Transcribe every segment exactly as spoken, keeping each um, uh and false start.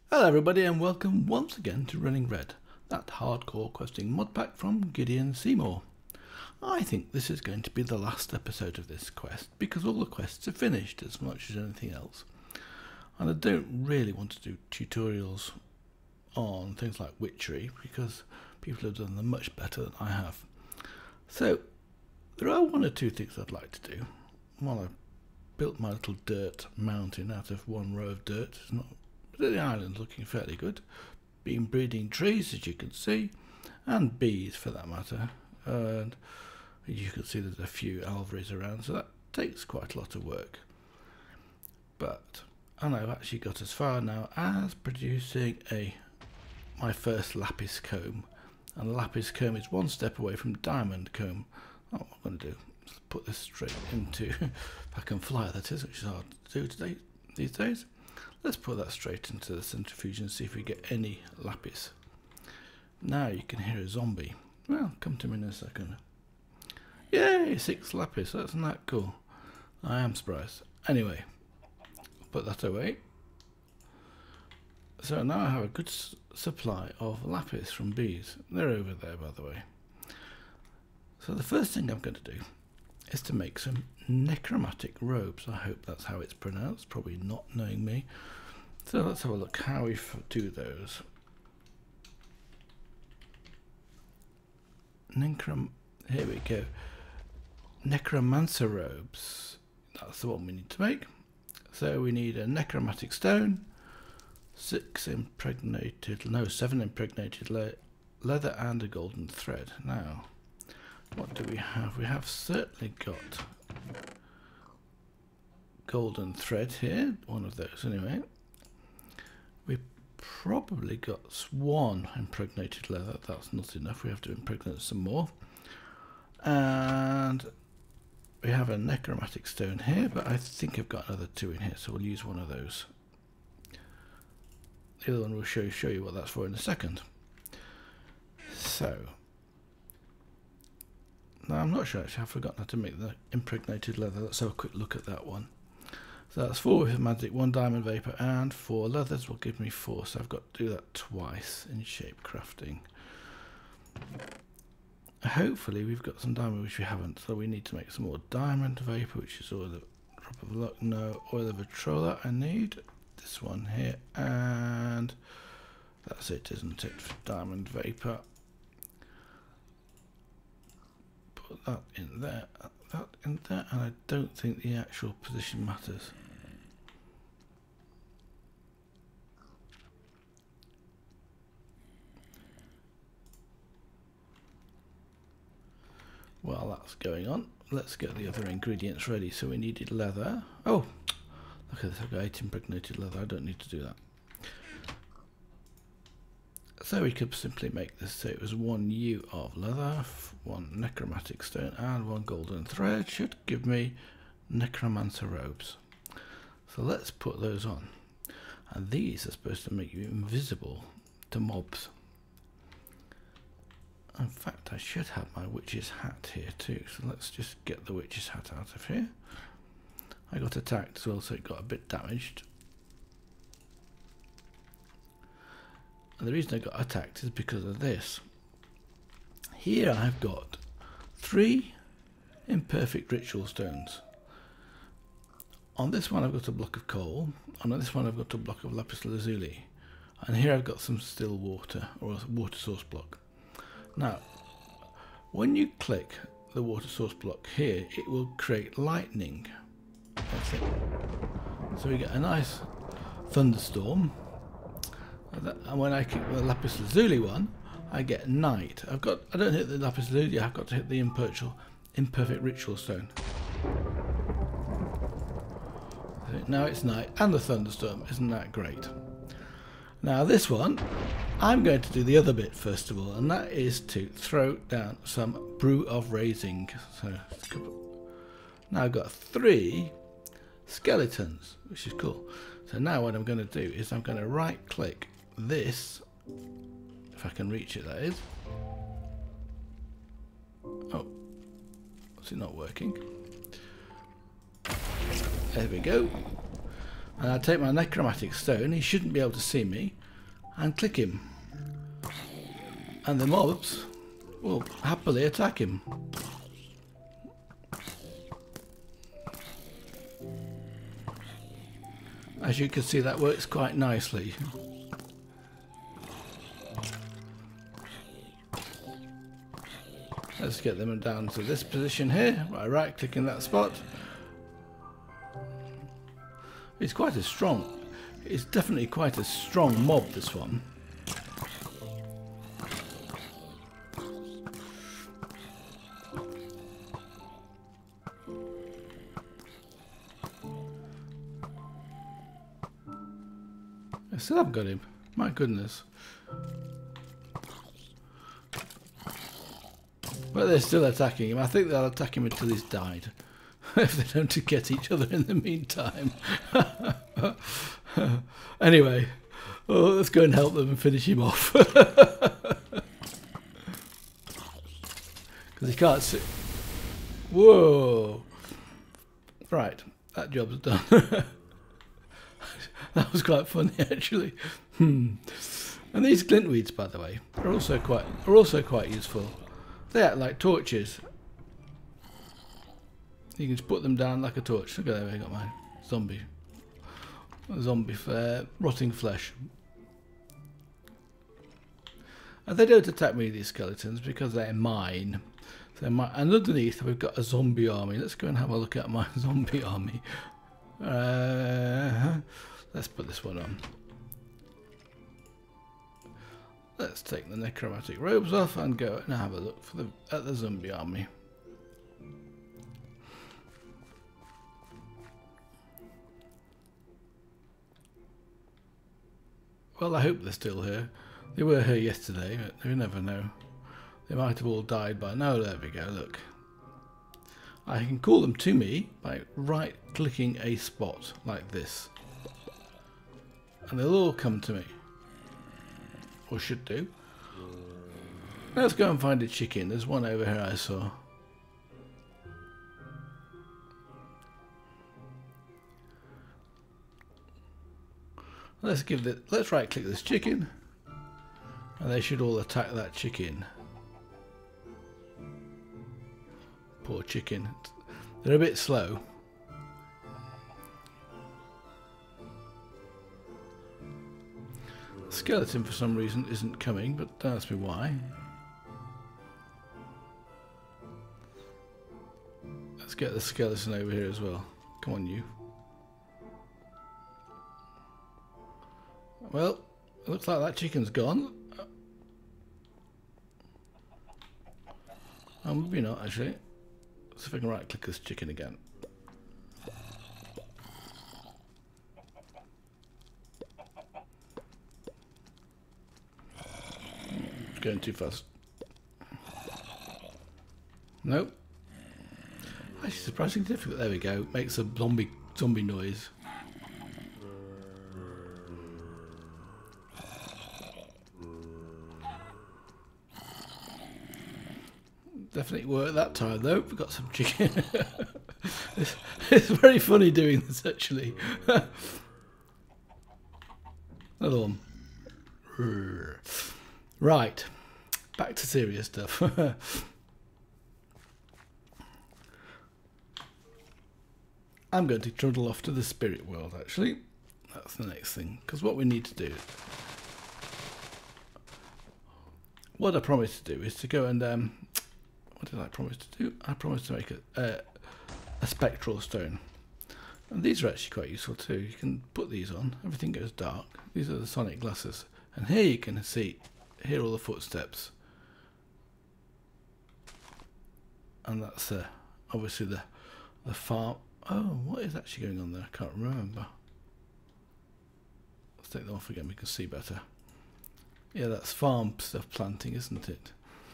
Hello everybody and welcome once again to Running Red, that hardcore questing mod pack from Gideon Seymour. I think this is going to be the last episode of this quest because all the quests are finished as much as anything else. And I don't really want to do tutorials on things like witchery because people have done them much better than I have. So there are one or two things I'd like to do. Well, I built my little dirt mountain out of one row of dirt. It's not The island's looking fairly good. Been breeding trees, as you can see, and bees for that matter. And you can see there's a few alveries around, so that takes quite a lot of work. But and I've actually got as far now as producing a my first lapis comb, and lapis comb is one step away from diamond comb. Oh, what I'm going to do is put this straight into, if I can fly that is, which is hard to do today these days. Let's put that straight into the centrifuge and see if we get any lapis. Now you can hear a zombie. Well, come to me in a second. Yay, six lapis, that's not cool. I am surprised. Anyway, put that away. So now I have a good s supply of lapis from bees. They're over there, by the way. So the first thing I'm going to do is to make some necromantic robes. I hope that's how it's pronounced, probably not knowing me. So let's have a look how we f do those. Necrom Here we go. Necromancer Robes. That's the one we need to make. So we need a necromantic stone, six impregnated, no, seven impregnated le leather and a golden thread. Now, what do we have? We have certainly got golden thread here, one of those anyway. We probably got swan impregnated leather. That's not enough, we have to impregnate some more. And we have a necromantic stone here, but I think I've got another two in here, so we'll use one of those. The other one will show, show you what that's for in a second. So now I'm not sure actually, I've forgotten how to make the impregnated leather. Let's have a quick look at that one. So that's four with magic, one diamond vapor, and four leathers will give me four. So I've got to do that twice in shape crafting. Hopefully we've got some diamond, which we haven't. So we need to make some more diamond vapor, which is oil of drop of luck. No, oil of Vitrola. I need this one here, and that's it, isn't it? For diamond vapor. Put that in there, that in there, and I don't think the actual position matters. While that's going on, let's get the other ingredients ready. So we needed leather. Oh, look at this, I've got eight impregnated leather, I don't need to do that. So we could simply make this so it was one U of leather, one necromantic stone, and one golden thread should give me Necromancer Robes. So let's put those on. And these are supposed to make you invisible to mobs. In fact, I should have my witch's hat here too, so let's just get the witch's hat out of here. I got attacked as well, so it got a bit damaged. And the reason I got attacked is because of this. Here I've got three imperfect ritual stones. On this one I've got a block of coal, and on this one I've got a block of lapis lazuli, and here I've got some still water, or a water source block. Now, when you click the water source block here, it will create lightning. That's it. So we get a nice thunderstorm. And when I kick the lapis lazuli one, I get night. I've got I don't hit the lapis lazuli, I've got to hit the imperfect imperfect ritual stone. So now it's night and the thunderstorm. Isn't that great? Now this one, I'm going to do the other bit first of all, and that is to throw down some brew of raising. So now I've got three skeletons, which is cool. So now what I'm going to do is I'm going to right click this, if I can reach it that is. Oh, is it not working? There we go. And I take my Necromancer Stone, he shouldn't be able to see me, and click him. And the mobs will happily attack him. As you can see, that works quite nicely. Let's get them down to this position here, by right clicking that spot. It's quite a strong, it's definitely quite a strong mob, this one. I still haven't got him, my goodness. But they're still attacking him. I think they'll attack him until he's died. If they don't get each other in the meantime. Anyway, oh, let's go and help them and finish him off. Because he can't see. Whoa! Right, that job's done. That was quite funny, actually. Hmm. And these glintweeds, by the way, are also quite are also quite useful. They act like torches. You can just put them down like a torch. Look at that, I got my zombie. Zombie uh, rotting flesh. And they don't attack me, these skeletons, because they're mine. They're mine. And underneath we've got a zombie army. Let's go and have a look at my zombie army. Uh, let's put this one on. Let's take the Necromancer Robes off and go and have a look for the, at the zombie army. Well, I hope they're still here. They were here yesterday, but you never know. They might have all died by now. There we go, look. I can call them to me by right-clicking a spot like this. And they'll all come to me. Or should do. Let's go and find a chicken. There's one over here I saw. Let's give the let's right click this chicken. And they should all attack that chicken. Poor chicken. They're a bit slow. Skeleton for some reason isn't coming, but don't ask me why. Let's get the skeleton over here as well. Come on, you. Well, it looks like that chicken's gone. Oh, maybe not actually. Let's see if I can right click this chicken again. Going too fast. Nope. Actually, surprisingly difficult. There we go. Makes a zombie zombie noise. Definitely worked that time though. We got some chicken. it's, it's very funny doing this actually. Another one. Right, back to serious stuff. I'm going to trundle off to the spirit world actually. That's the next thing, because what we need to do, what I promised to do is to go and, um, what did I promise to do? I promised to make a, a, a Spectral Stone. And these are actually quite useful too. You can put these on, everything goes dark. These are the sonic glasses. And here you can see, hear all the footsteps. And that's uh, obviously the, the farm. Oh, what is actually going on there? I can't remember. Let's take them off again, we can see better. Yeah, that's farm stuff planting, isn't it?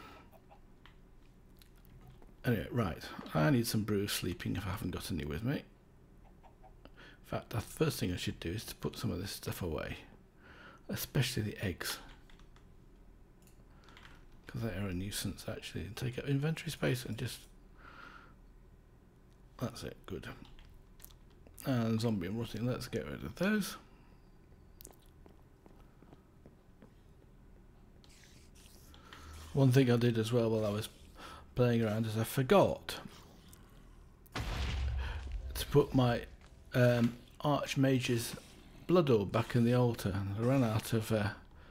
Anyway, right. I need some brew of sleeping if I haven't got any with me. In fact, the first thing I should do is to put some of this stuff away. Especially the eggs. Because they are a nuisance actually. And take up inventory space and just... That's it, good. and zombie and rotting. Let's get rid of those. One thing I did as well while I was playing around is I forgot to put my um, Archmage's blood orb back in the altar, and I ran out of uh,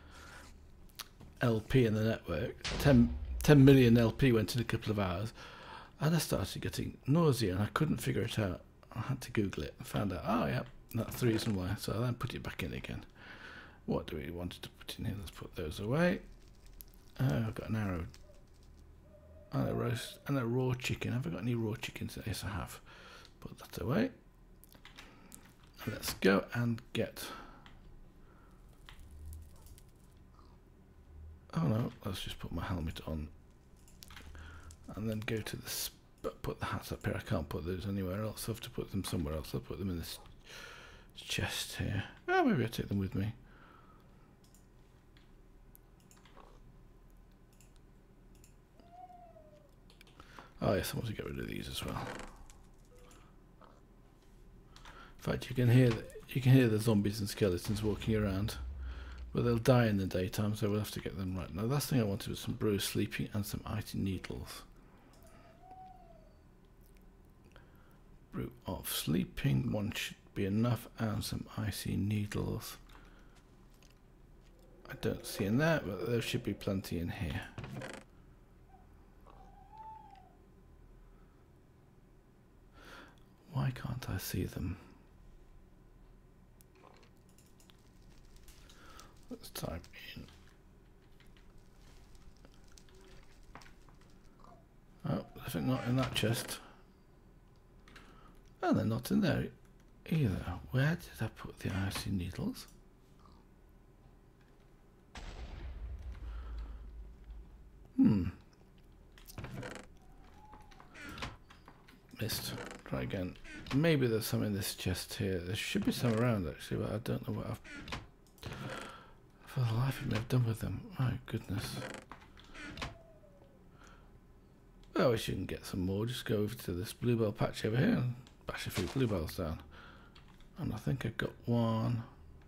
L P in the network. ten, ten million L P went in a couple of hours, and I started getting nausea and I couldn't figure it out. I had to Google it and found out, oh yeah, that's the reason why. So I then put it back in again. What do we want to put in here? Let's put those away. Oh, I've got an arrow and a roast and a raw chicken. Have I got any raw chickens? Yes, I have. Put that away. And let's go and get. Oh no, let's just put my helmet on and then go to this. But put the hats up here. I can't put those anywhere else. I have to put them somewhere else. I'll put them in this chest here. Oh, maybe I'll take them with me. Oh yes, I want to get rid of these as well. In fact, you can hear the, you can hear the zombies and skeletons walking around, but they'll die in the daytime, so we'll have to get them right. Now, the last thing I wanted was some brew of sleeping and some icy needles. Brew of sleeping, one should be enough, and some icy needles. I don't see in there, but there should be plenty in here. Why can't I see them? Let's type in. Oh, they're not in that chest. Oh, they're not in there either. Where did I put the icy needles? Hmm. Missed. Try again. Maybe there's some in this chest here. There should be some around actually, but I don't know what I've for the life of me I've done with them. My goodness. Well, we should get some more. Just go over to this bluebell patch over here and bash a few bluebells down. And I think I got one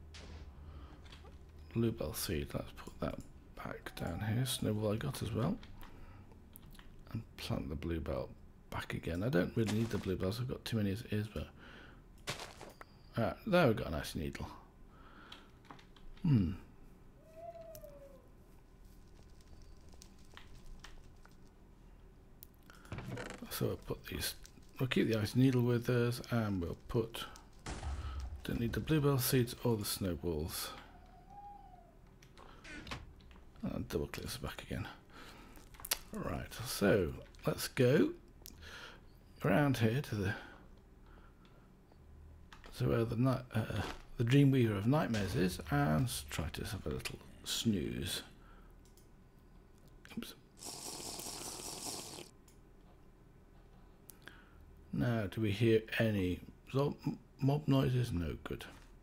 bluebell seed. Let's put that back down here. Snowball I got as well. And plant the bluebell back again. I don't really need the bluebells, I've got too many as it is, but alright, there we've got a nice needle. Hmm. So we'll put these, we'll keep the ice needle with us, and we'll put, don't need the bluebell seeds or the snowballs. And double click this back again. Right, so let's go around here to the to where the night uh, the Dreamweaver of Nightmares is, and try to have a little snooze. Oops. Now, do we hear any mob noises? No, good.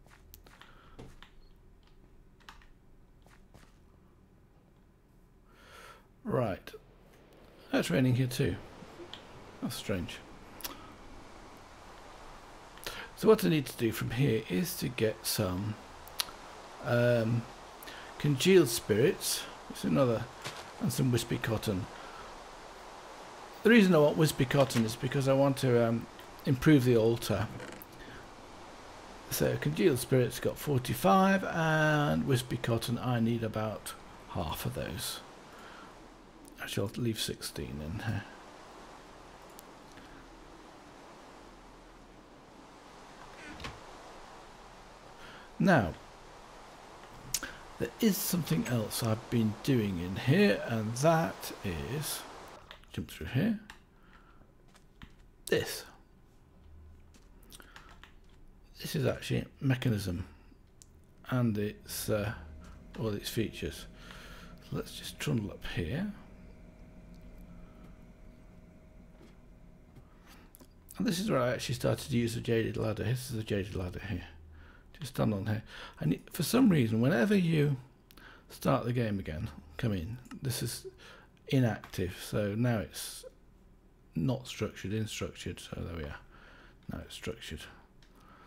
Right, it's raining here too. That's strange. So what I need to do from here is to get some um, congealed spirits. It's another, and some wispy cotton. The reason I want wispy cotton is because I want to um, improve the altar. So congealed spirits got forty-five, and wispy cotton I need about half of those. Actually, I'll leave sixteen in here. Now, there is something else I've been doing in here, and that is, jump through here, this. This is actually a mechanism, and it's uh, all its features. So let's just trundle up here. And this is where I actually started to use a jaded ladder. This is a jaded ladder here. Just stand on here. And for some reason, whenever you start the game again, come in, this is inactive. So now it's not structured, in structured. So there we are. Now it's structured.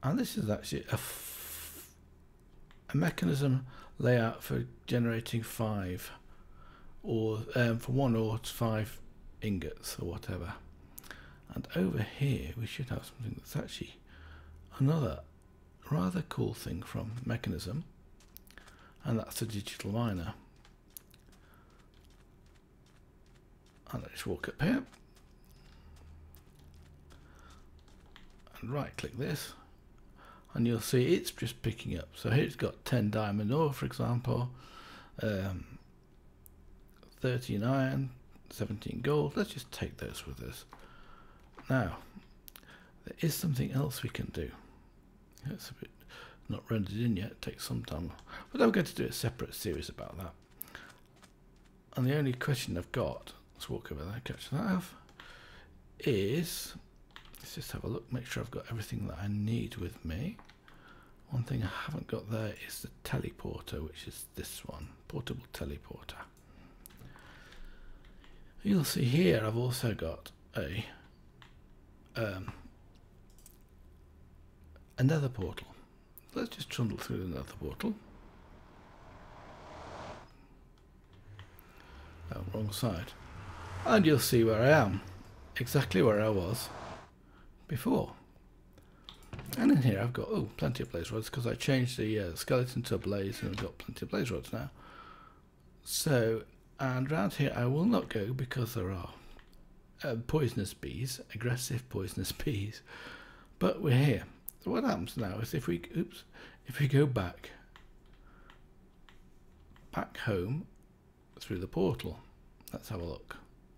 and this is actually a, f a mechanism layout for generating five, or um, for one or five ingots or whatever. And over here we should have something that's actually another rather cool thing from Mechanism, and that's a digital miner. And let's walk up here and right click this, and you'll see it's just picking up. So here it's got ten diamond ore, for example, um, thirteen iron, seventeen gold. Let's just take those with us. Now there is something else we can do. It's a bit not rendered in yet, it takes some time, but I'm going to do a separate series about that. And the only question I've got, let's walk over there, catch that off, is, let's just have a look, make sure I've got everything that I need with me. One thing I haven't got there is the teleporter, which is this one, portable teleporter. You'll see here I've also got a um, another portal. Let's just trundle through another portal. Oh, wrong side. And you'll see where I am. Exactly where I was before. And in here I've got, oh, plenty of blaze rods, because I changed the uh, skeleton to a blaze and I've got plenty of blaze rods now. So, and around here I will not go because there are uh, poisonous bees, aggressive poisonous bees. But we're here. So what happens now is if we, oops, if we go back, back home through the portal, let's have a look.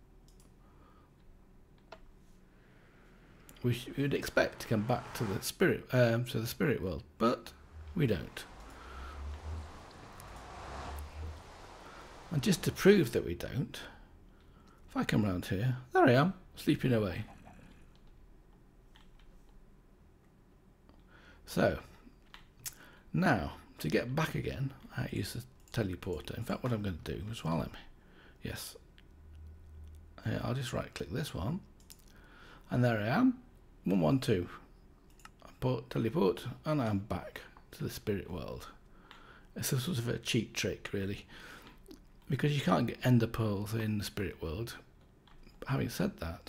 We, we would expect to come back to the spirit, um, to the spirit world, but we don't. And just to prove that we don't, if I come round here, there I am, sleeping away. So now to get back again, I use the teleporter. In fact, what I'm going to do is while I'm, yes, yeah, I'll just right click this one, and there I am, one one two. I put teleport, and I'm back to the spirit world. It's a sort of a cheat trick, really, because you can't get ender pearls in the spirit world. But having said that,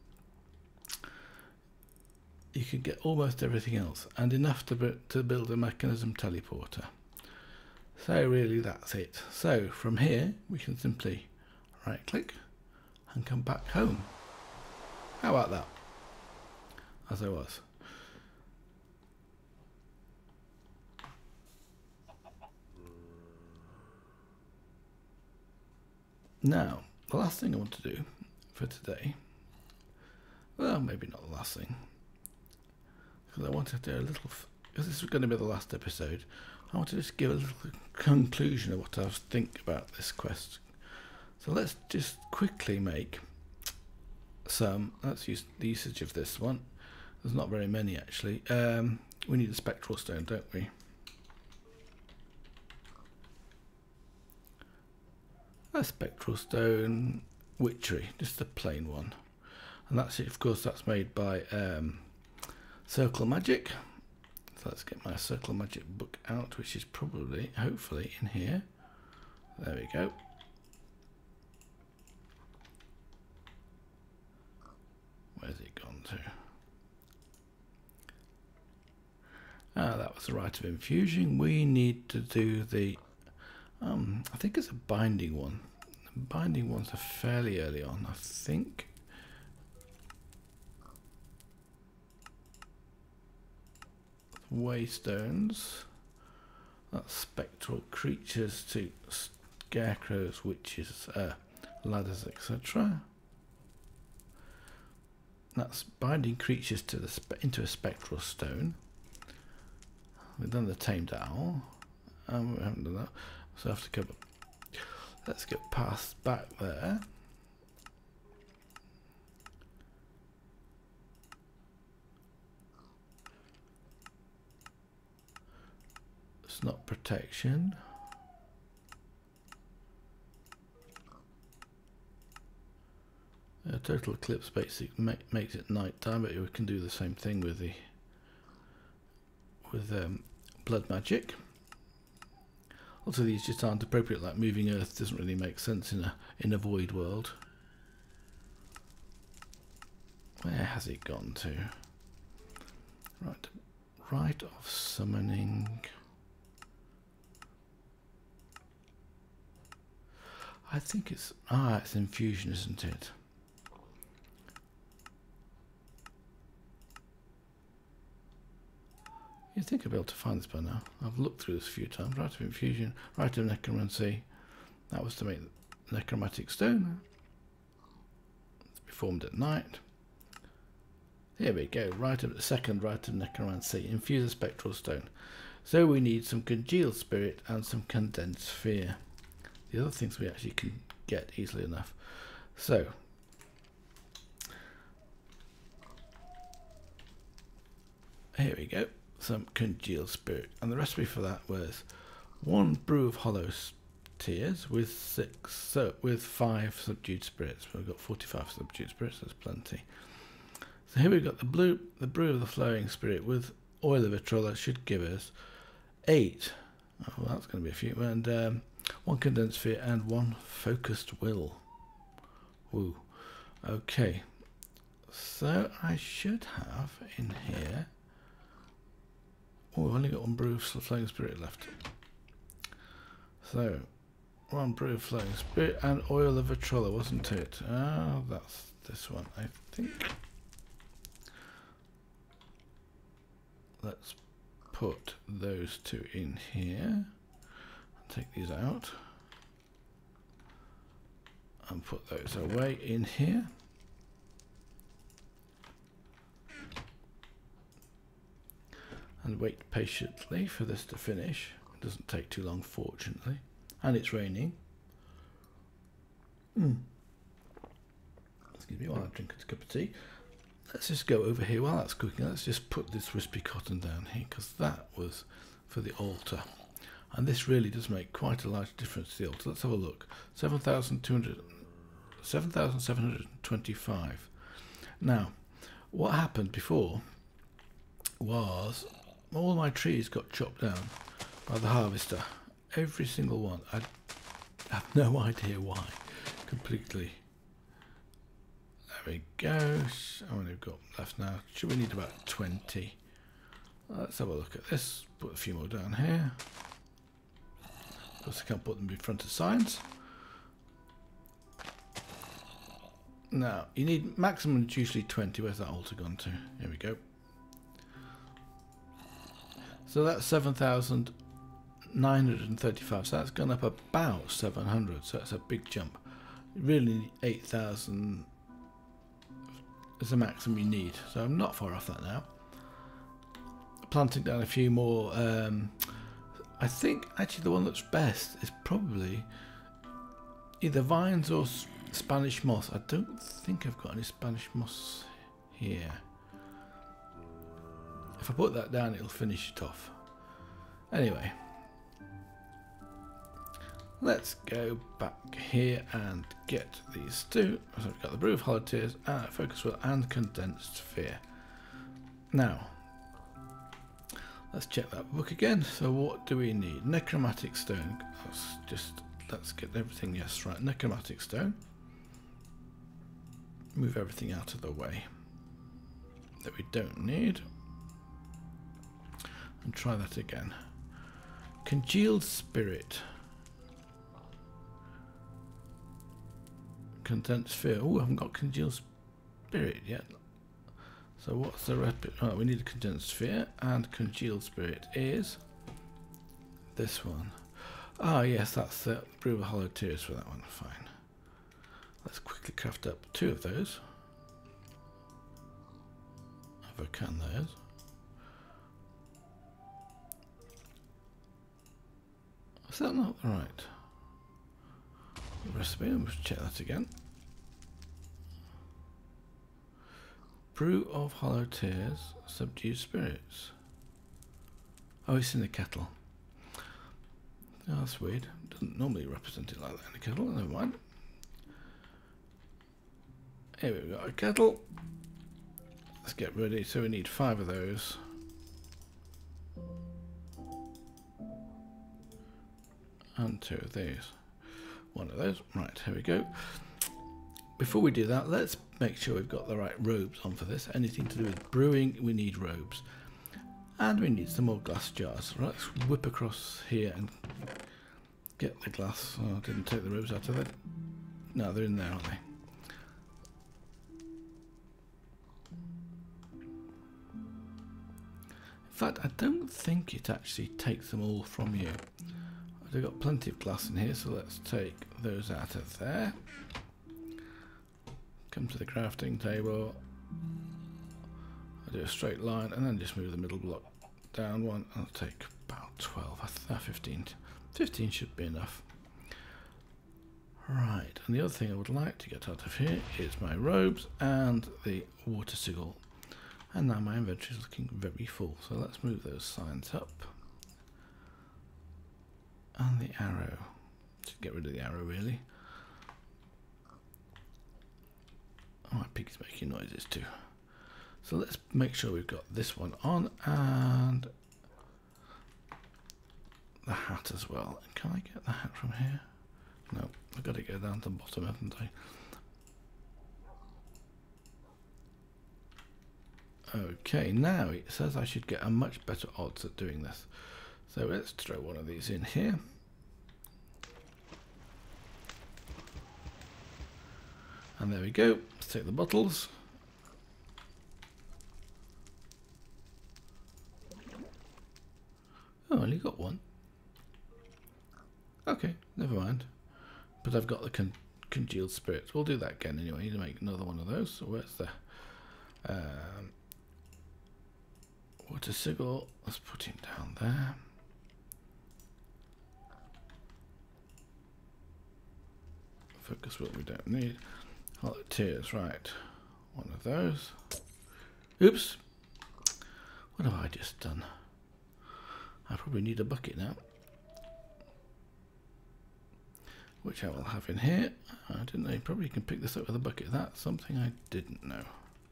you can get almost everything else, and enough to, to build a mechanism teleporter. So really that's it. So from here we can simply right click and come back home. How about that? As I was. Now the last thing I want to do for today, well, maybe not the last thing, because I want to do a little, because this is going to be the last episode, I want to just give a little conclusion of what I think about this quest. So let's just quickly make some, let's use the usage of this one. There's not very many actually. Um, we need a Spectral Stone, don't we? A Spectral Stone Witchery, just a plain one. And that's it, of course, that's made by um, Circle Magic. So let's get my Circle Magic book out, which is probably, hopefully, in here. There we go. Where's it gone to? Ah, that was the Rite of Infusion. We need to do the, um, I think it's a binding one. The binding ones are fairly early on, I think. Waystones, that's spectral creatures to scarecrows, witches, uh, ladders, et cetera. That's binding creatures to the spe into a spectral stone. We've done the tamed owl, and we haven't done that, so I have to cover. Let's get past back there. It's not protection. A total eclipse basically ma makes it night time, but we can do the same thing with the with um, blood magic. Also, these just aren't appropriate. Like moving earth doesn't really make sense in a in a void world. Where has it gone to? Right, right of summoning. I think it's ah, it's infusion, isn't it? You'd think I'd be able to find this by now. I've looked through this a few times. Right of infusion, right of necromancy. That was to make the necromantic stone. It's performed at night. Here we go. Right of the second right of necromancy. Infuse a spectral stone. So we need some congealed spirit and some condensed sphere. The other things we actually can get easily enough. So here we go. Some congealed spirit, and the recipe for that was one brew of hollow tears with six, so with five subdued spirits. We've got forty-five subdued spirits. That's plenty. So here we've got the blue, the brew of the flowing spirit with oil of vitrola should give us eight. Oh, well, that's going to be a few, and um, one condensed sphere and one focused will. Woo. Okay. So I should have in here. Oh, we've only got one brew of flowing spirit left. So, one brew of flowing spirit and oil of vitrola, wasn't it? Oh, that's this one, I think. Let's put those two in here. Take these out. And put those away in here. And wait patiently for this to finish. It doesn't take too long, fortunately. And it's raining. Mm. Excuse me while I drink a cup of tea. Let's just go over here while that's cooking. Let's just put this wispy cotton down here, because that was for the altar. And this really does make quite a large difference to the altar. Let's have a look. seven thousand seven hundred twenty-five. Now, what happened before was all my trees got chopped down by the harvester. Every single one. I have no idea why. Completely. There we go. How many we've got left now? Should we need about twenty? Let's have a look at this. Put a few more down here. Of course I can't put them in front of signs. Now, you need maximum usually twenty. Where's that altar gone to? Here we go. So that's seven thousand nine hundred thirty-five. So that's gone up about seven hundred. So that's a big jump. You really need eight thousand is the maximum you need. So I'm not far off that now. Planting down a few more. Um, I think actually the one that's best is probably either vines or Spanish moss. I don't think I've got any Spanish moss here. If I put that down, it'll finish it off. Anyway, let's go back here and get these two. So we've got the brew of hollow tears, and focus will, and condensed sphere. Now, let's check that book again. So what do we need? Necromantic stone. Let's just let's get everything. Yes, right. Necromantic stone. Move everything out of the way that we don't need. And try that again. Congealed spirit. Condensed sphere. Oh, I haven't got congealed spirit yet. So what's the red bit? Oh, we need a condensed sphere, and congealed spirit is this one. Ah, yes, that's the brew of hollow tears for that one. Fine. Let's quickly craft up two of those. If I can, those. Is that not right? The recipe, let's check that again. Brew of hollow tears, subdued spirits. Oh, it's in the kettle. Oh, that's weird. Doesn't normally represent it like that in the kettle. Never mind. Here we've got a kettle. Let's get ready. So we need five of those. and two of these. One of those. Right, here we go. Before we do that, let's make sure we've got the right robes on for this. Anything to do with brewing, we need robes. And we need some more glass jars. Right, let's whip across here and get the glass. Oh, I didn't take the robes out of it. No, they're in there, aren't they? In fact, I don't think it actually takes them all from you. I've got plenty of glass in here, so let's take those out of there. Come to the crafting table. I'll do a straight line and then just move the middle block down one. I'll take about twelve, uh, fifteen. fifteen should be enough. Right, and the other thing I would like to get out of here is my robes and the water sigil. And now my inventory is looking very full, so let's move those signs up. And the arrow. Should get rid of the arrow, really. Oh, my pig is making noises too. So let's make sure we've got this one on and the hat as well. Can I get the hat from here? No, I've got to go down to the bottom, haven't I? Okay, now it says I should get a much better odds at doing this. So let's throw one of these in here. And there we go. Let's take the bottles. Oh, I only got one. Okay, never mind. But I've got the con congealed spirits. We'll do that again anyway to make another one of those. So where's the um, water sigil? Let's put him down there. Focus what we don't need. Oh, tears, right. One of those. Oops. What have I just done? I probably need a bucket now. Which I will have in here. I didn't know you probably can pick this up with a bucket. That's something I didn't know.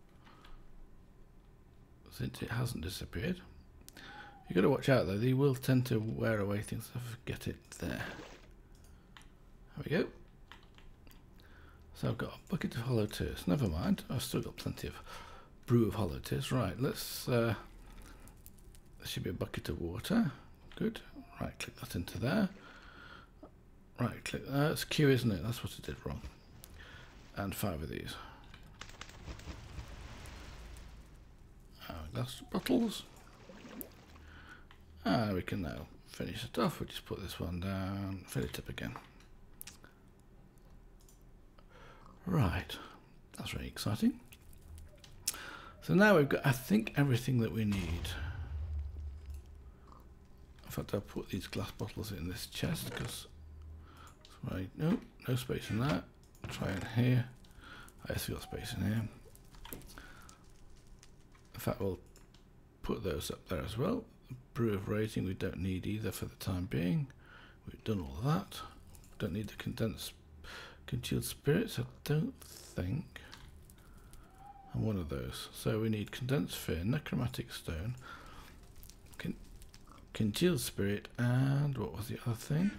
Since it hasn't disappeared. You've got to watch out though, they will tend to wear away things. I forget it there. There we go. So I've got a bucket of hollow tears. Never mind, I've still got plenty of brew of hollow tears. Right, let's. Uh, there should be a bucket of water. Good. Right, click that into there. Right, click. Uh, that's Q, isn't it? That's what I did wrong. And five of these. Uh, glass bottles. And we can now finish it off. We'll just put this one down, fill it up again. Right, that's very exciting. So now we've got, I think, everything that we need. In fact, I'll put these glass bottles in this chest because, right, no, no space in that. Try in here. I still got space in here. In fact, we'll put those up there as well. Brew of rating we don't need either for the time being. We've done all of that. Don't need the condensed congealed spirits, I don't think. And one of those. So we need condensed fear, necromancer stone, con congealed spirit, and what was the other thing?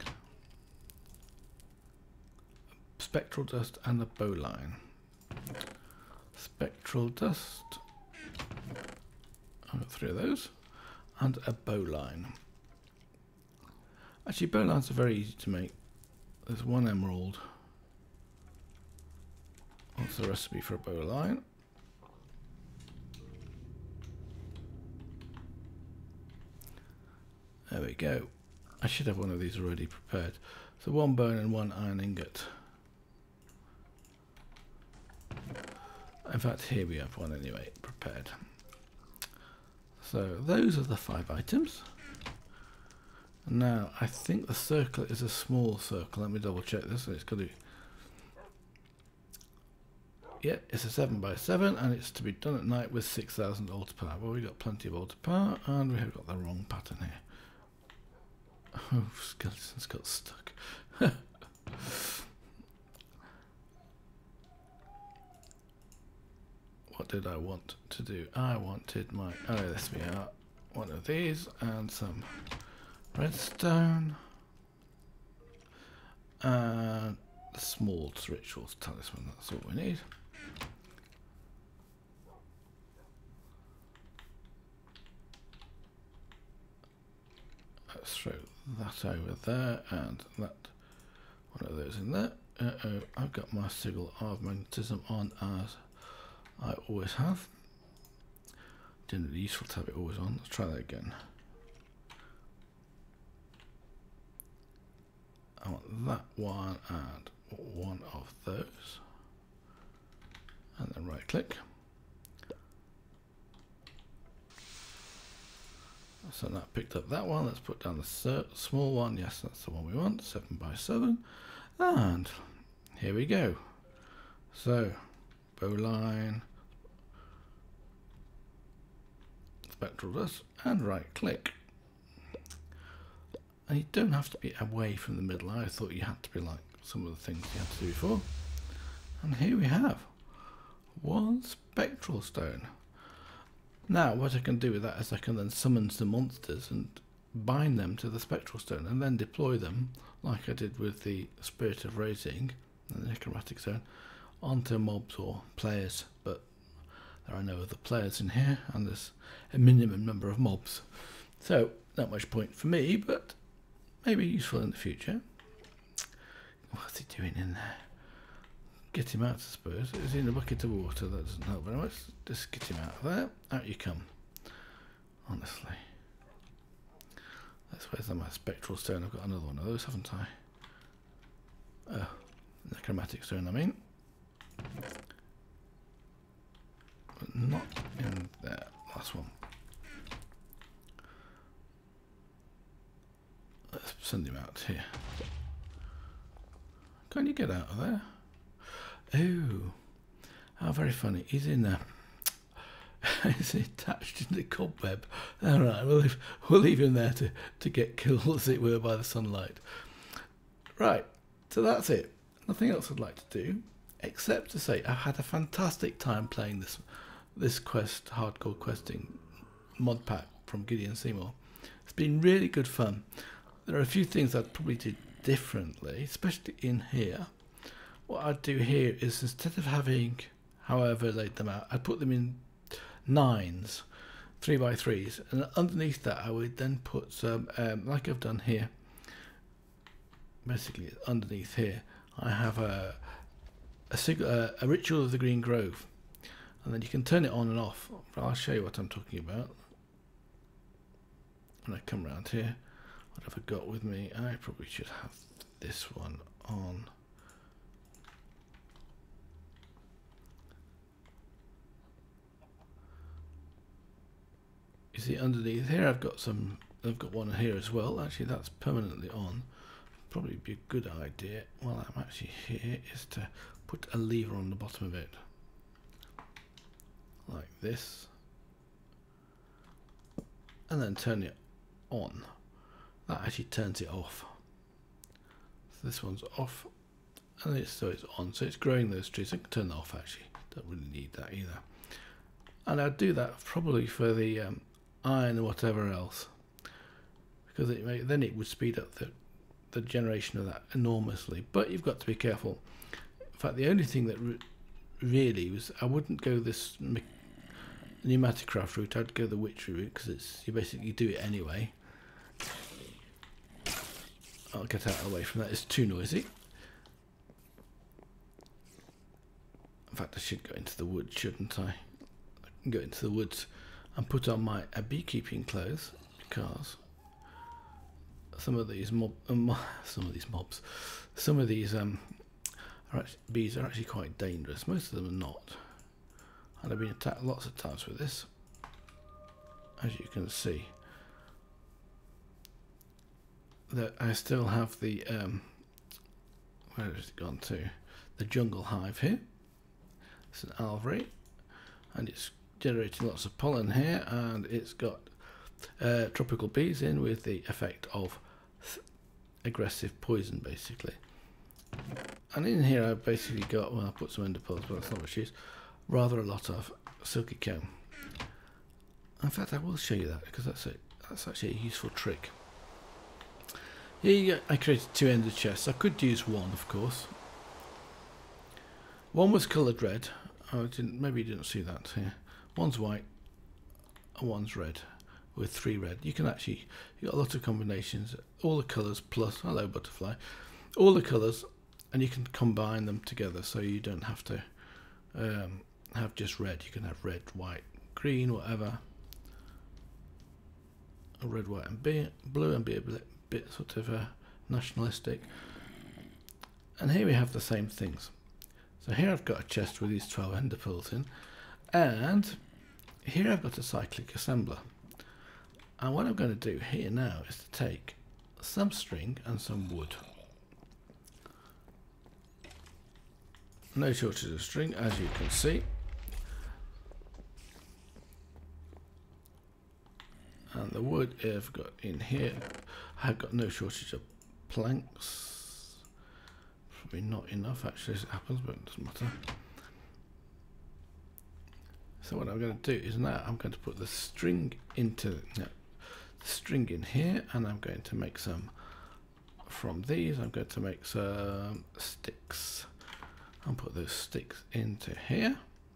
Spectral dust and a bowline. Spectral dust. I've got three of those. And a bowline. Actually, bowlines are very easy to make. There's one emerald. What's the recipe for a bowline? There we go. I should have one of these already prepared. So one bone and one iron ingot. In fact, here we have one anyway, prepared. So those are the five items. Now, I think the circle is a small circle. Let me double check this. It's got to. Yeah, it's a seven by seven, and it's to be done at night with six thousand altar power. Well, we've got plenty of altar power, and we have got the wrong pattern here. Oh, skeleton's got stuck. What did I want to do? I wanted my. Oh, yes, we are. One of these, and some redstone. and the small rituals talisman. That's all we need. Let's throw that over there and that one of those in there. Uh oh, I've got my sigil of magnetism on as I always have. Generally useful to have it always on. Let's try that again. I want that one and one of those. And then right click. So that picked up that one. Let's put down the small one. Yes, that's the one we want. seven by seven. And here we go. So, bowline, spectral dust, and right click. And you don't have to be away from the middle. I thought you had to be like some of the things you had to do before. And here we have one Spectral Stone. Now what I can do with that is I can then summon some monsters and bind them to the Spectral Stone and then deploy them, like I did with the Spirit of Raising and the Necromancer Zone, onto mobs or players. But there are no other players in here and there's a minimum number of mobs. So not much point for me, but maybe useful in the future. What's he doing in there? Get him out, I suppose. Is he in a bucket of water? That doesn't help very much. Just get him out of there. Out you come. Honestly. That's where's my Spectral Stone. I've got another one of those, haven't I? Oh, Necromancer Stone, I mean. But not in there. Last one. Let's send him out here. Can you get out of there? Oh, how very funny. He's in there. He's attached in the cobweb. Alright, we'll leave, we'll leave him there to, to get killed, as it were, by the sunlight. Right, so that's it. Nothing else I'd like to do, except to say I've had a fantastic time playing this this quest, hardcore questing mod pack from Gideon Seymour. It's been really good fun. There are a few things I'd probably do differently, especially in here. What I'd do here is, instead of having however I laid them out, I'd put them in nines, three by threes, and underneath that I would then put some, um, like I've done here. Basically, underneath here, I have a a, a a ritual of the Green Grove, and then you can turn it on and off. I'll show you what I'm talking about. When I come around here, what have I got with me? I probably should have this one on. You see underneath here I've got some, I've got one here as well. Actually that's permanently on. Probably be a good idea while I'm actually here is to put a lever on the bottom of it. Like this. And then turn it on. That actually turns it off. So this one's off. And it's, so it's on. So it's growing those trees. I can turn that off actually. Don't really need that either. And I'd do that probably for the um, iron or whatever else, because it may, then it would speed up the, the generation of that enormously. But you've got to be careful. In fact, the only thing that re really was, I wouldn't go this pneumatic craft route. I'd go the witchery route, because it's, you basically do it anyway. I'll get out of the way from that. It's too noisy. In fact, I should go into the woods, shouldn't I? I can go into the woods and put on my uh, beekeeping clothes, because some of these mob, um, some of these mobs, some of these um, are actually, bees are actually quite dangerous. Most of them are not, and I've been attacked lots of times with this, as you can see. That I still have the um, where has it gone to? The jungle hive here. It's an alvery, and it's generating lots of pollen here, and it's got uh, tropical bees in with the effect of aggressive poison, basically. And in here I've basically got, well, I put some ender pearls, but that's not what she is, rather a lot of silky comb. In fact, I will show you that, because that's a, that's actually a useful trick. Here you go. I created two ender chests. I could use one, of course. One was coloured red. Oh, I didn't. Maybe you didn't see that here. One's white, and one's red, with three red. You can actually, you got a lot of combinations. All the colours plus, hello butterfly, all the colours, and you can combine them together. So you don't have to um, have just red. You can have red, white, green, whatever. Red, white, and be blue, and be a bit, bit sort of uh, nationalistic. And here we have the same things. So here I've got a chest with these twelve ender pearls in, and here I've got a cyclic assembler. And what I'm going to do here now is to take some string and some wood. No shortage of string, as you can see. And the wood I've got in here, I've got no shortage of planks. Probably not enough actually as it happens, but it doesn't matter. So what I'm going to do is now I'm going to put the string into no, the string in here, and I'm going to make some from these. I'm going to make some sticks and put those sticks into here,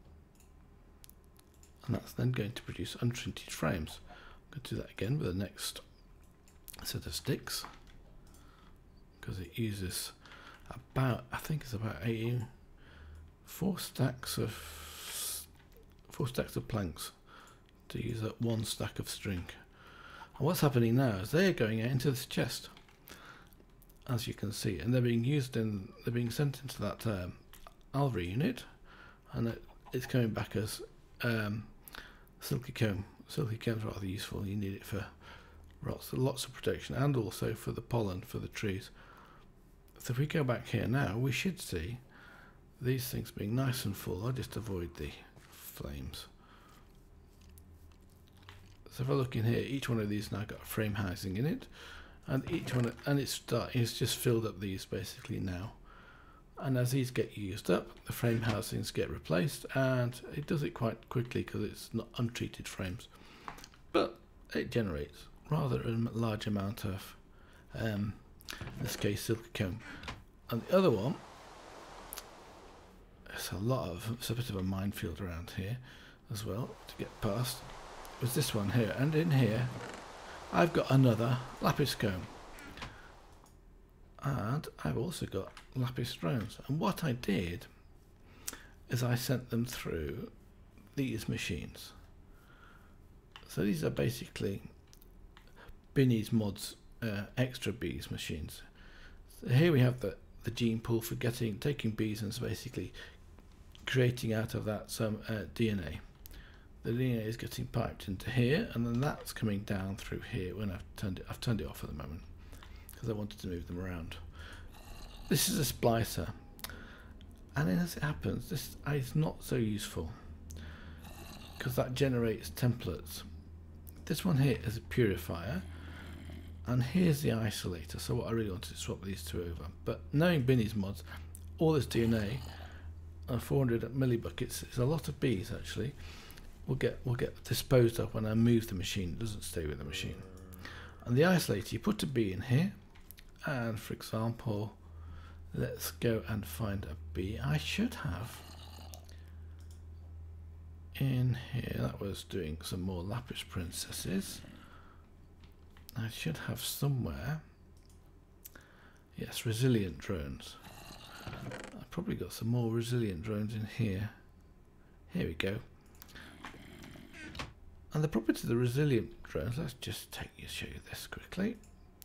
and that's then going to produce untreated frames. I'm going to do that again with the next set of sticks, because it uses about, I think it's about eighty, four stacks of four stacks of planks to use up one stack of string. And what's happening now is they're going out into this chest, as you can see, and they're being used in, they're being sent into that um, Alva unit, and it, it's coming back as um, silky comb. Silky comb is rather useful. You need it for lots, lots of protection, and also for the pollen for the trees. So if we go back here now, we should see these things being nice and full. I'll just avoid the flames. So if I look in here, each one of these now got a frame housing in it, and each one, and it's starting, it's just filled up these basically now. And as these get used up, the frame housings get replaced, and it does it quite quickly because it's not untreated frames, but it generates rather a large amount of um, in this case silky comb. And the other one, it's a lot of, it's a bit of a minefield around here as well to get past, was this one here. And in here I've got another lapis comb, and I've also got lapis stones. And what I did is I sent them through these machines. So these are basically Binny's mods Uh, extra bees machines. So here we have the the gene pool for getting taking bees and basically creating out of that some uh, D N A. The D N A is getting piped into here, and then that's coming down through here. When I've turned it, I've turned it off at the moment because I wanted to move them around. This is a splicer, and then as it happens, this is not so useful because that generates templates. This one here is a purifier. And here's the isolator. So what I really wanted to swap these two over. But knowing Binny's mods, all this D N A and four hundred millibuckets is a lot of bees actually. Will get will get disposed of when I move the machine. It doesn't stay with the machine. And the isolator, you put a bee in here, and for example, let's go and find a bee. I should have in here. That was doing some more lapis princesses. I should have somewhere, yes, resilient drones. I've probably got some more resilient drones in here. Here we go. And the property of the resilient drones, let's just take you show you this quickly.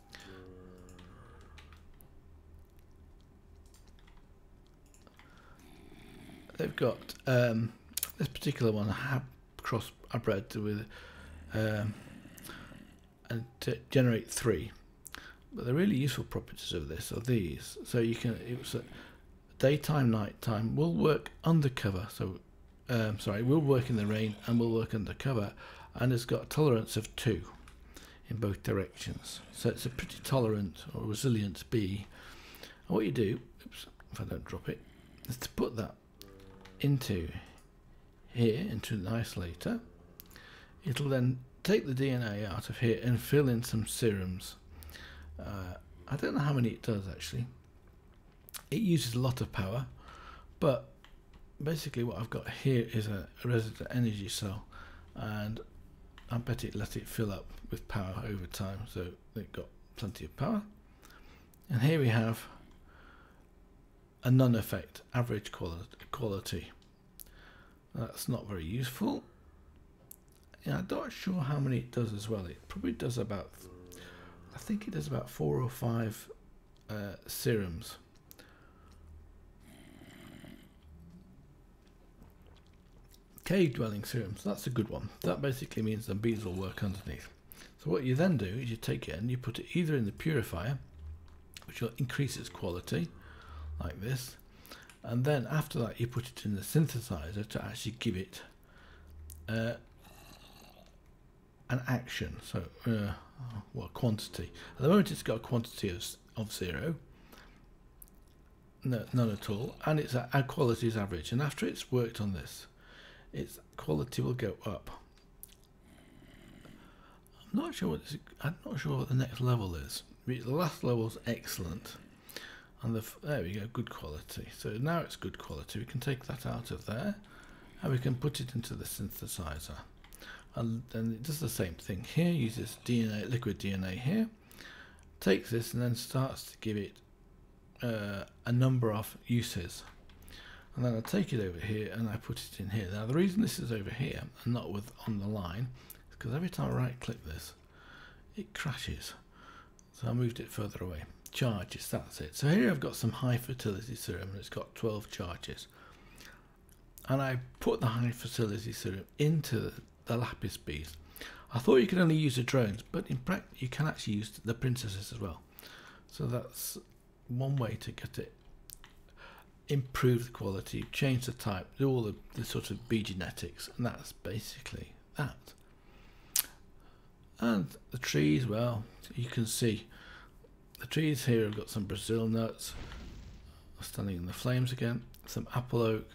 They've got um, this particular one I have cross I bred with um, and to generate three, but the really useful properties of this are these. So you can, it was a daytime, nighttime, will work undercover. So um, sorry, will work in the rain and will work undercover, and it's got a tolerance of two in both directions. So it's a pretty tolerant or resilient bee. And what you do, oops, if I don't drop it, is to put that into here, into an isolator. It'll then take the D N A out of here and fill in some serums, uh, I don't know how many it does actually. It uses a lot of power, but basically what I've got here is a resident energy cell, and I bet it let it fill up with power over time, so it got plenty of power. And here we have a none effect, average quality. That's not very useful. Yeah, I'm not sure how many it does as well. It probably does about, I think it does about four or five uh, serums. Cave dwelling serums, that's a good one. That basically means the bees will work underneath. So what you then do is you take it and you put it either in the purifier, which will increase its quality, like this, and then after that you put it in the synthesizer to actually give it uh, an action, so uh, well, quantity. At the moment it's got a quantity of, of zero, no, none at all, and its uh, quality is average, and after it's worked on this, its quality will go up. I'm not sure what this, I'm not sure what the next level is. The last level's excellent, and the there we go, good quality. So now it's good quality. We can take that out of there, and we can put it into the synthesizer, and then it does the same thing here. Uses D N A, liquid D N A here, takes this and then starts to give it uh, a number of uses. And then I take it over here and I put it in here. Now the reason this is over here and not with on the line is because every time I right click this, it crashes. So I moved it further away. Charges, that's it. So here I've got some high fertility serum and it's got twelve charges. And I put the high fertility serum into the lapis bees. I thought you could only use the drones, but in practice you can actually use the princesses as well. So that's one way to get it. Improve the quality, change the type, do all the, the sort of bee genetics, and that's basically that. And the trees, well, you can see the trees here have got some Brazil nuts standing in the flames again, some apple oak,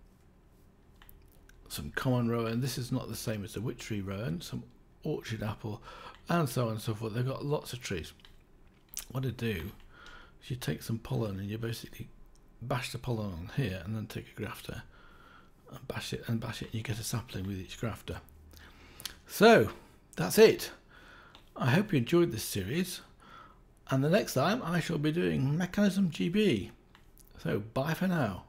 some common rowan. This is not the same as the witchery rowan, some orchard apple, and so on and so forth. They've got lots of trees. What I do is you take some pollen and you basically bash the pollen on here, and then take a grafter and bash it and bash it and you get a sapling with each grafter. So that's it. I hope you enjoyed this series, and the next time I shall be doing Mechanism G B. So bye for now.